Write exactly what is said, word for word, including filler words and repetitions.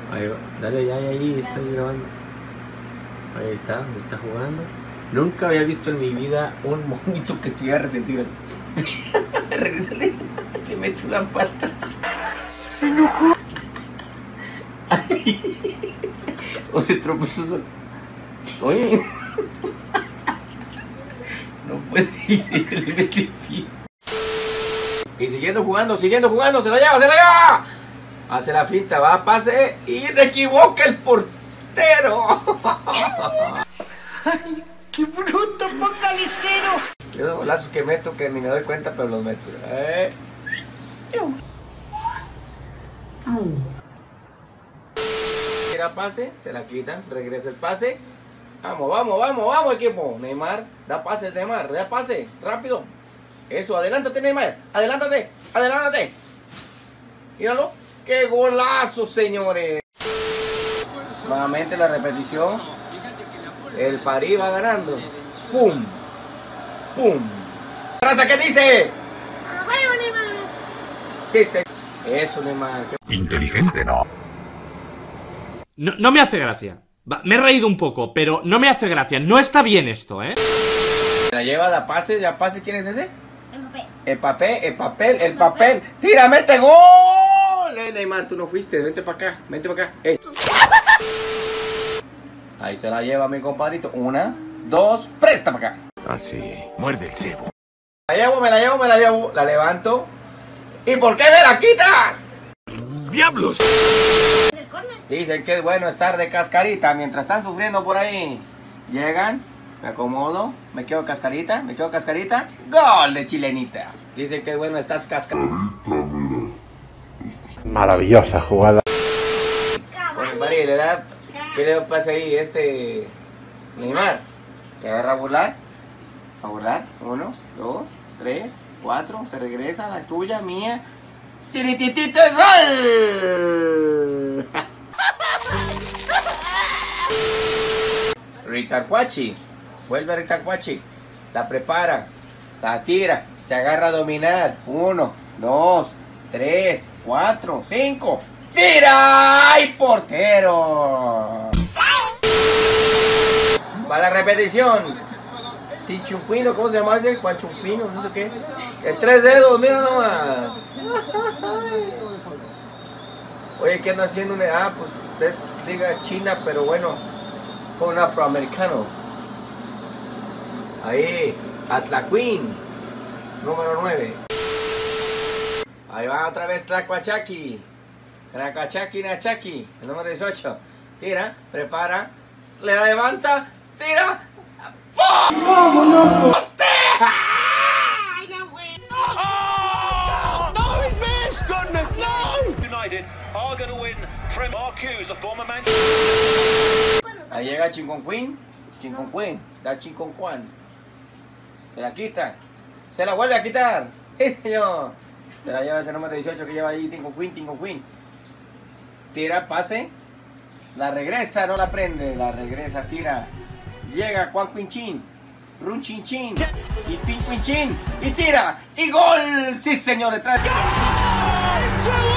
Ahí va. Dale, ya, ya, ahí, estoy grabando. Ahí está, está jugando. Nunca había visto en mi vida un monito que estuviera resentido. Regresale, le mete una pata. Se enojó. O se tropezó solo. Oye. No puede ir, le mete el pie. Y siguiendo jugando, siguiendo jugando, se la lleva, se la lleva. Hace la finta, va, pase y se equivoca el portero. ¡Ay, qué bruto, focalicero! Yo golazos que meto que ni me doy cuenta, pero los meto. Eh. Tira pase, se la quitan, regresa el pase. Vamos, vamos, vamos, vamos, equipo. Neymar, da pase, Neymar, da pase, rápido. Eso, adelántate, Neymar, adelántate, adelántate. Míralo, qué golazo, señores. Nuevamente la repetición. El París va ganando. ¡Pum! ¡Pum! ¿Raza qué dice? Sí, sí. Eso, Neymar. Inteligente, ¿no? No, no me hace gracia. Va, me he reído un poco, pero no me hace gracia. No está bien esto, ¿eh? La lleva, da pase, ya pase. ¿Quién es ese? El papel, el papel, el papel. ¡Tira, mete gol! Eh, Neymar, tú no fuiste. Vente para acá, vente para acá. Ey. Ahí se la lleva mi compadrito. Una, dos, presta para acá. Así, muerde el cebo. La llevo, me la llevo, me la llevo. La levanto. ¿Y por qué me la quita? ¡Diablos! Dicen que es bueno estar de cascarita mientras están sufriendo por ahí. Llegan, me acomodo, me quedo cascarita, me quedo cascarita. ¡Gol de chilenita! Dicen que es bueno estar cascarita. Maravillosa jugada. Pues, Mari, le da. ¿Qué le pasa ahí? Este. Neymar. Se agarra a burlar. A burlar. Uno, dos, tres, cuatro. Se regresa. La es tuya, mía. ¡Tirititito gol! Ritacuachi. Vuelve Ritacuachi. La prepara. La tira. Se agarra a dominar. Uno, dos, tres, cuatro, cinco. ¡Tira! ¡Ay, portero! Va la repetición. Tichumpuino, ¿cómo se llama ese? Juanchumpino, no sé qué. El tres dedos, mira nomás. Oye, ¿qué anda haciendo? Ah, pues es liga china, pero bueno, con un afroamericano. Ahí, Atlaquín, número nueve. Ahí va otra vez Tlacuachaki. Tlacuachaki Nachaki, el número dieciocho. Tira, prepara, le levanta, tira. ¡Vámonos! ¡Ay, no, güey! ¡No! ¡No, it's missed! Goodness, no! United are going to win. Trent Marcuse, the former man. Ahí llega Chinconquín. Chinconquín. Da Chinconcuán. Se la quita. Se la vuelve a quitar. ¡Sí, señor! Se la lleva ese número dieciocho que lleva ahí Chinconquín, Chinconquín. Tira, pase. La regresa, no la prende. La regresa, tira. Llega Juan Quinchín, Run Chin Chin y Pin Quinchín y tira y gol. Sí, señor, detrás.